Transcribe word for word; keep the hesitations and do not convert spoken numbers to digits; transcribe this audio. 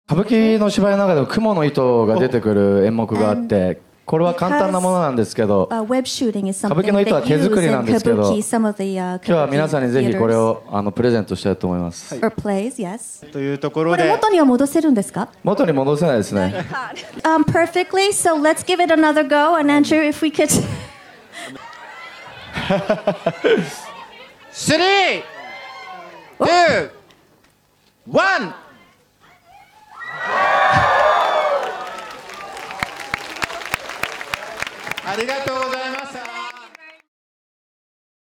歌舞伎の芝居の中でも雲の糸が出てくる演目があって、これは簡単なものなんですけど、 Uh, web shooting is 歌舞 something 伎の糸は they 手 use 作りなん in ですけど、 kabuki, some of the, uh, 今日は皆さんにぜひこれ kabuki をあのプレゼントしたいと思います。 theaters or plays, yes. というところこれで、 元には戻せるんですか？ 元に戻せないですね。 Um, perfectly, so let's give it another go, and Andrew, if we could スリー、ツー、ワン